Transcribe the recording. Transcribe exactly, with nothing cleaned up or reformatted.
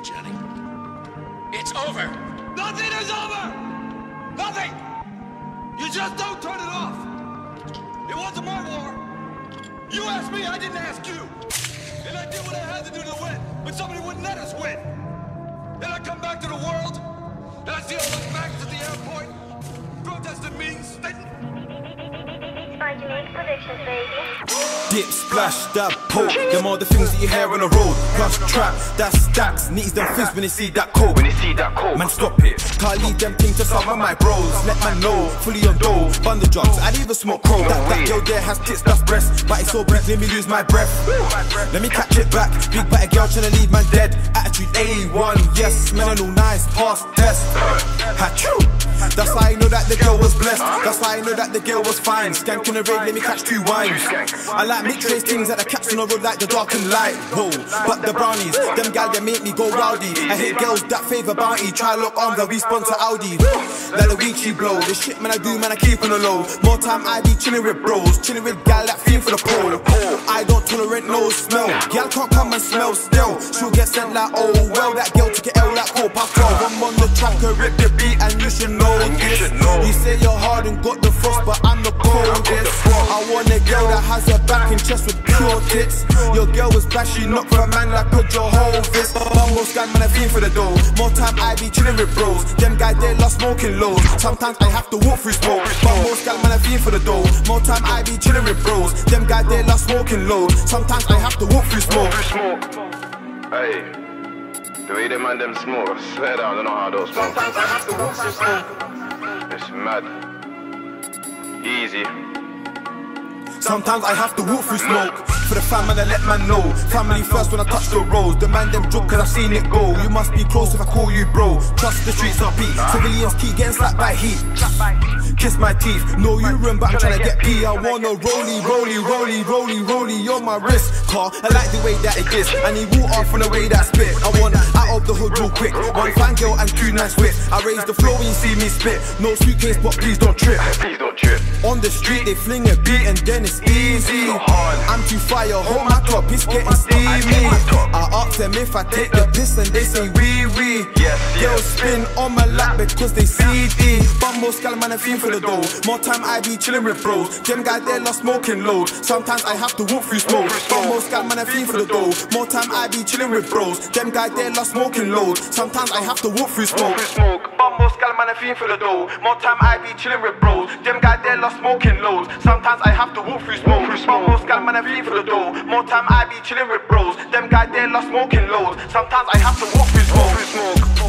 Johnny. It's over. Nothing is over! Nothing! You just don't turn it off. It wasn't my war. You asked me, I didn't ask you. And I did what I had to do to win, but somebody wouldn't let us win. Then I come back to the world, and I see all those maggots at the airport, protesting me, stating... Dip, splash, dab, poke. Them all the things that you hear on the road. Plus trap, that's stacks. Needs them fizz when they see that coke. When they see that coke, man, stop it. Can't leave them things just out of my bros. Let man know, fully on dough. Bun the drugs, I'd even smoke crow. That, that girl there has tits, that's breasts. But it's so big, let me lose my breath. Let me catch it back. Big bad girl tryna leave man dead. Attitude A one, yes, man, I know nice, pass test. Achoo. That's how I know that the girl was blessed. That's how I know that the girl was fine. Skanking the raid, let me catch two wines. I like mixed-race things like the cats on the road like the dark and light. Whoa, but the brownies, them gal that make me go rowdy. I hate girls that favour bounty. Try lock arms and we sponsor Audi. Like the Weechy blow, the shit man I do, man I keep on the low. More time I be chilling with bros, chilling with gal that fiend for the pole. I don't tolerate no smell. Gal can't come and smell still. She'll get sent like oh well. That girl took it L like oh Pascal. I'm on the track and rip the beat and you should know. This. You say you're hard and got the frost, but I'm the coldest. I want a girl that has her back and chest with pure tits. Your girl was bashy, not for a man like a Jehovah's. Bumble scan, man, I fiend for the dough. More time I be chilling with bros. Them guys, they love smoking loads. Sometimes I have to walk through smoke. Bumble scan, man, I fiend for the dough. More time I be chilling with bros. Them guys, they love smoking loads. Sometimes I have to walk through smoke. Hey, the way them man them smoke, I swear down, I don't know how those smoke. Sometimes I have to walk through smoke. It's mad. Easy. Sometimes I have to walk through smoke. For the fam and I let man know. Family first when I touch the roads. The man them joke cause I've seen it go. You must be close if I call you bro. Trust the streets are beat. Civilians keep getting slapped by heat. Kiss my teeth, no urine but I'm tryna get pee. I wanna rolly, rolly, rolly, rolly, rolly on my wrist. Car, I like the way that it is. I need water from the way that I spit. I want out of the hood real quick. One fine girl and two nice wit. I raise the floor when you see me spit. No suitcase but please don't trip. Please don't trip. On the street they fling a beat and then it's easy. I'm too fire, hold my top, it's getting steamy. I ask them if I take the piss and they say wee wee. Girls spin on my lap because they C D. Bumble skull man, I feel for the dough. More time I be chilling with bros. Them guys they love smoking load. Sometimes I have to walk through smoke. Bumble skull man, I feel for the dough. More time I be chilling with bros. Them guys they love smoking load. Sometimes I have to walk through smoke. Bumble skull man, I feel for the dough. More time I be chilling with bros. Them guys they love smoking loads. Sometimes I have to walk through smoke. Bumble skull man, I feel for the dough. More time I be chilling with bros. Them guys they love smoking loads. Sometimes I have to walk through smoke.